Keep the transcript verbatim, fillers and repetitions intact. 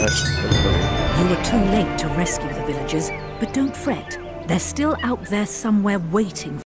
Yes, let's go. You were too late to rescue the villagers, but don't fret. They're still out there somewhere waiting